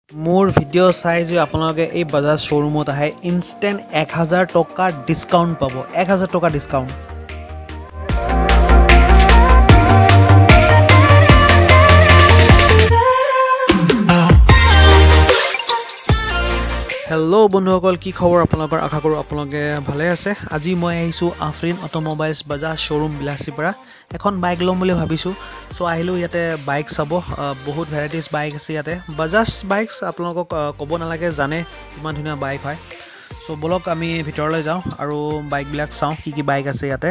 মোৰ ভিডিও চাই যে আপোনালোকে এই বাজাজ শ্বৰুমত আহে ইনষ্টেন্ট 1000 টকা ডিসকাউন্ট পাব 1000 টকা ডিসকাউন্ট हेलो बंधुসকল কি খবৰ আপোনালোকৰ আশা কৰো আপোনালোকে ভালে আছে আজি মই আহিছো আফৰিন অটোমোবাইলছ বাজাজ শ্বৰুম বিলাসীপাৰা এখন বাইক লম বুলি ভাবিছো সো আহিলো ইয়াতে বাইক চাব বহুত ভেৰাইটিজ বাইক আছে ইয়াতে বাজাজ বাইকস আপোনালোকক ক'ব নালাগে জানে ইমান ধুনীয়া বাইক হয় সো বলক আমি ভিতৰলৈ যাওঁ আৰু বাইক বিলাক চাওঁ কি বাইক আছে ইয়াতে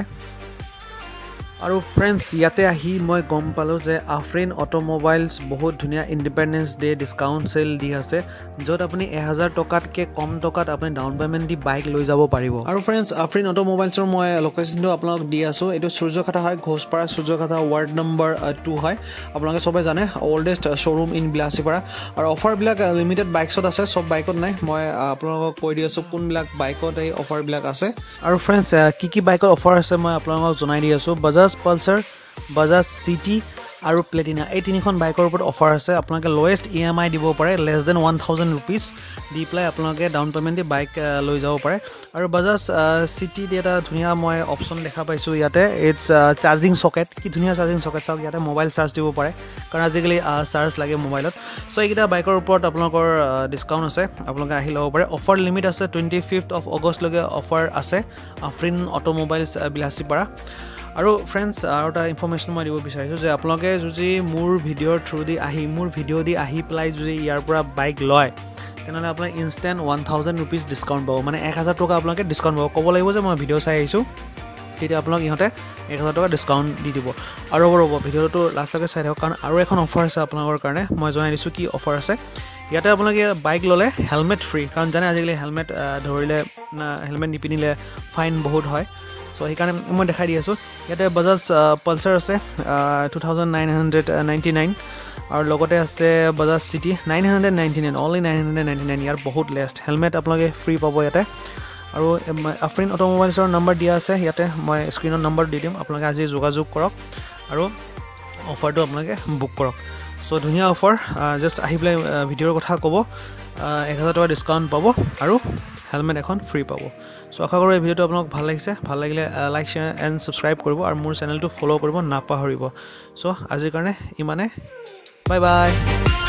আৰু फ्रेंड्स ইয়াতে আহি মই গম পালো যে আফৰিন অটোমোবাইলছ বহুত ধুনীয়া ইন্ডিপেন্ডেন্স ডে ডিসকাউন্ট সেল দি আছে যত আপুনি 1000 টকাতকে কম টকাত আপুনি ডাউন পেমেন্ট দি বাইক লৈ যাব পাৰিব আৰু फ्रेंड्स আফৰিন অটোমোবাইলছৰ মই লোকেশনটো আপোনাক দি আছো এটো সূৰ্যখাতা হয় ঘোষপাৰা সূৰ্যখাতা ওয়ার্ড নম্বৰ 2 হয় আপোনালোকে সবে জানে ওল্ডেষ্ট শ্বৰুম ইন বিলাসীপাৰা আৰু অফাৰ বিলাক লিমিটেড বাইকছত আছে সব বাইকত নাই মই আপোনালোকক কৈ দি আছো কোন বিলাক বাইকত এই অফাৰ বিলাক আছে আৰু फ्रेंड्स কি বাইকত অফাৰ আছে মই আপোনালোকক জনাই দি আছো বাজাজ Pulsar, Bajaj City আৰু Platina এই তিনিখন বাইকৰ ওপৰত অফাৰ আছে আপোনালোকে লোয়েষ্ট EMI দিব পাৰে লেছ দেন 1000 रुपीस দি প্লাই আপোনালোকে ডাউন পেমেন্ট দি বাইক লৈ যাব পাৰে আৰু Bajaj City এটা ধুনিয়া মই অপচন দেখা পাইছো ইয়াতে ইটস চাৰ্জিং সকেট কি ধুনিয়া চাৰ্জিং সকেট চাওক ইয়াতে মোবাইল চাৰ্জ দিব পাৰে কাৰণ আজিকালি চাৰ্জ লাগে মোবাইলত সো এইটা বাইকৰ ওপৰত আপোনালোকৰ ডিসকাউন্ট আছে আপোনালোকে আহি লব পাৰে অফাৰ লিমিট আছে 25th of August লগে অফাৰ আছে আফৰিন অটোমোবাইলছ বিলাসীপাৰা আৰু फ्रेंड्स আৰু এটা ইনফৰমেশন মই দিব বিচাৰিছো যে আপোনালোকে যদি মোৰ ভিডিওৰ থ্ৰু দি আহি মোৰ ভিডিও দি আহি প্লাই যদি ইয়াৰ পৰা বাইক লয় তেনলে আপোনাৰ ইনষ্টেন্ট 1000 रुपीस ডিসকাউন্ট পাব মানে 1000 টকা আপোনালোকে ডিসকাউন্ট পাব ক'ব লাগিব যে মই ভিডিও চাই আহিছো তেতিয়া আপোনালোক ইহতে 1000 টকা ডিসকাউন্ট দি দিব আৰু ৰব ভিডিওটো লাষ্টলৈকে চাই থাকক কাৰণ আৰু এখন অফাৰ আছে আপোনালোকৰ কাৰণে মই জনাই দিছো কি অফাৰ আছে ইয়াতে আপোনালোকে বাইক ললে হেলমেট ফ্ৰী কাৰণ জানে আজিকালি হেলমেট ধৰিলে হেলমেট নিপিনিলে ফাইন বহুত হয় সো এইকাৰণে মই দেখাই দি আছো ইয়াতে বাজাজ পালসাৰ আছে 2999 আৰু লগতে আছে বাজাজ সিটি 999 only 999 ইয়াৰ বহুত লেষ্ট হেলমেট আপোনালোকে ফ্ৰী পাব ইয়াতে আৰু আফৰিন অটোমোবাইলছৰ নম্বৰ দিয়া আছে ইয়াতে মই স্ক্ৰিনৰ নম্বৰ দি দিম আপোনালোকে আজি যোগাযোগ কৰক আৰু অফাৰটো আপোনালোকে বুক কৰক সো ধুনিয়া অফাৰ জাস্ট আহি প্লাই ভিডিওৰ কথা ক'ব 1000 টকা ডিসকাউন্ট পাব আৰু হেলমেট এখন ফ্ৰী পাব সো আশা কৰো এই ভিডিওটো আপোনাক ভাল লাগিছে ভাল লাগিলে লাইক শেয়াৰ এন্ড সাবস্ক্ৰাইব কৰিব আৰু মোৰ চেনেলটো ফলো কৰিব নাপাহৰিব সো আজিৰ কাৰণে ইমানে বাই বাই